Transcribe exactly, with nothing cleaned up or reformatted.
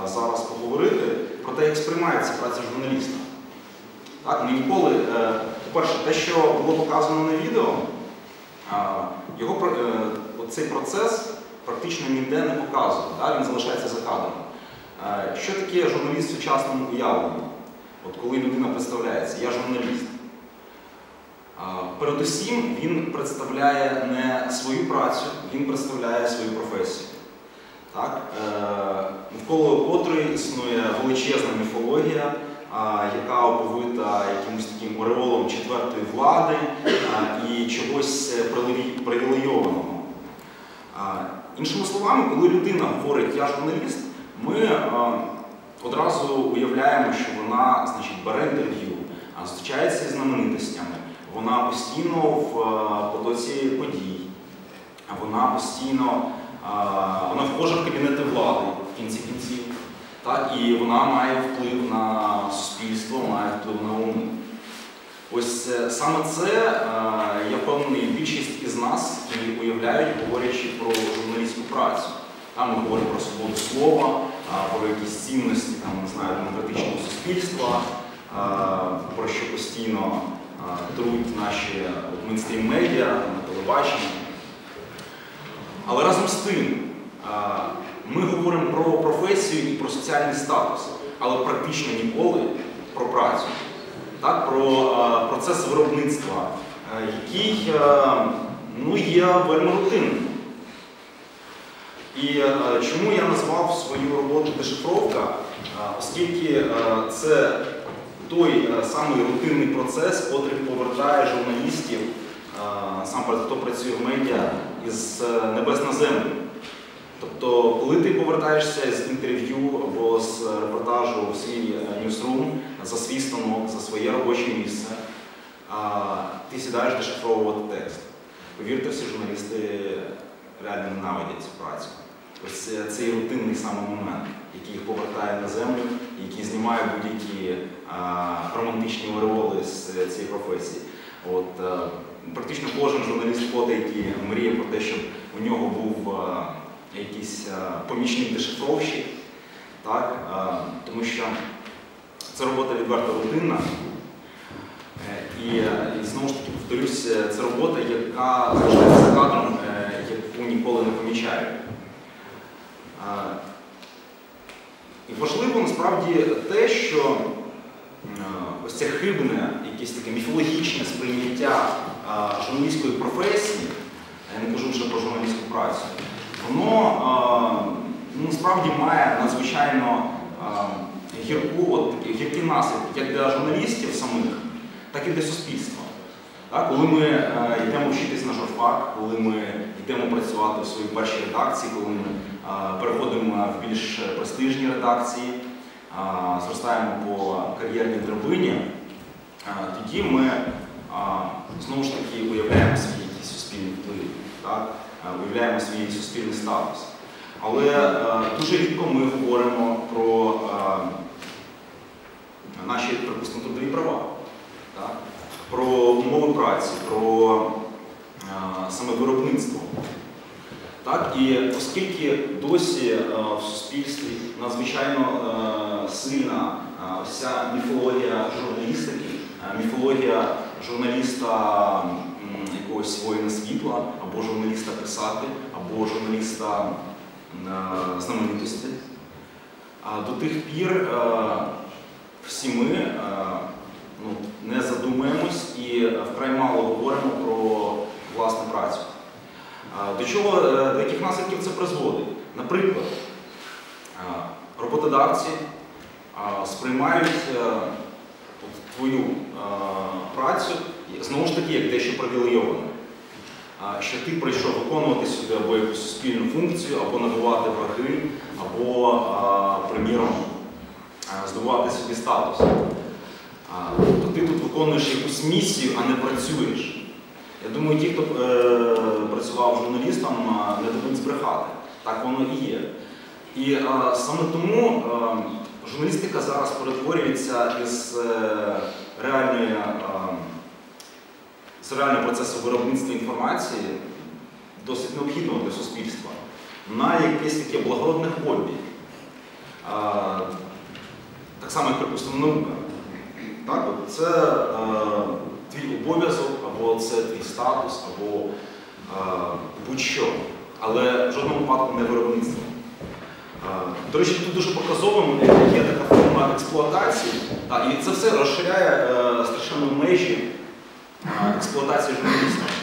зараз поговорити про те, як сприймається праця журналіста. Так, ми ніколи, по-перше, те, що було показано на відео, його, цей процес практично ніде не показує, так? Він залишається за кадром. Що таке журналіст в сучасному уявленні? От коли людина представляється, я журналіст. Передусім, він представляє не свою працю, він представляє свою професію. Так? Навколо котрої існує величезна міфологія, яка оповита якимось таким ореолом четвертої влади і чогось привілейованого. Іншими словами, коли людина говорить «я журналіст», ми одразу уявляємо, що вона, значить, бере інтерв'ю, зустрічається з знаменитостями, вона постійно в потоці подій, вона постійно вона вхожа в кабінети влади в кінці кінців, так, і вона має вплив на суспільство, має вплив на уми. Ось саме це, я впевнений, більшість із нас і уявляють, говорячи про журналістську працю. Там ми говоримо про свободу слова, про якісь цінності, там, не знаю, демократичного суспільства, про що постійно труть наші мейнстрім-медіа, на телебаченні. Але разом з тим, ми говоримо про професію і про соціальний статус, але практично ніколи про працю, так, про процес виробництва, який, ну, є вельми рутинним. І чому я назвав свою роботу «Дешифровка», оскільки це той самий рутинний процес, котрий повертає журналістів, сам хто працює в медіа, із небес на землю. Тобто, коли ти повертаєшся з інтерв'ю або з репортажу в свій ньюсрум, за свій станок, за своє робоче місце, ти сідаєш дешифровувати текст. Повірте, всі журналісти реально ненавидять цю працю. Ось цей рутинний саме момент, який їх повертає на землю, який знімає будь-які романтичні ореоли з цієї професії. От, практично кожен журналіст фото, який мріє про те, щоб у нього був якийсь помічник-дешифровщик, так? Тому що це робота відверто рутинна. І, і знову ж таки, повторюсь, це робота, яка залишається за кадром, яку ніколи не помічають. І важливо насправді те, що ось це хибне, якесь таке міфологічне сприйняття журналістської професії, я не кажу вже про журналістську працю, воно насправді має надзвичайно гірку, от, гіркі наслідки як для журналістів самих, так і для суспільства. Так, коли ми е, йдемо вчитись на журфак, коли ми йдемо працювати в своїй першій редакції, коли ми е, переходимо в більш престижні редакції, е, зростаємо по кар'єрній драбині, е, тоді ми е, знову ж таки уявляємо свій якийсь суспільний вплив, так? Е, уявляємо свій суспільний статус. Але е, дуже рідко ми говоримо про е, наші, припустимо, трудові права. Так? Про умови праці, про а, саме виробництво. Так? І оскільки досі а, в суспільстві надзвичайно а, сильна а, вся міфологія журналістики, а, міфологія журналіста м, якогось воїна світла, або журналіста писати, або журналіста а, знаменитості, а, до тих пір а, всі ми а, Ну, не задумуємось і вкрай мало говоримо про власну працю. До чого, до яких наслідків це призводить? Наприклад, роботодавці сприймають твою працю, знову ж таки, як дещо привілейоване. Що ти прийшов виконувати сюди або якусь суспільну функцію, або набувати враги, або, приміром, здобувати собі статус. Тобто ти тут виконуєш якусь місію, а не працюєш. Я думаю, ті, хто е, працював журналістом, не дадуть збрехати. Так воно і є. І е, саме тому е, журналістика зараз перетворюється із е, реальної, е, з реального процесу виробництва інформації, досить необхідного для суспільства, на якесь таке благородне хобі. так само, як, припустимо, наука. Так, от це е, твій обов'язок, або це твій статус, або е, будь-що. Але в жодному випадку не виробництво. Е, до речі, тут дуже показовим є така форма експлуатації, та, і це все розширяє е, страшенно межі е, експлуатації журналістів.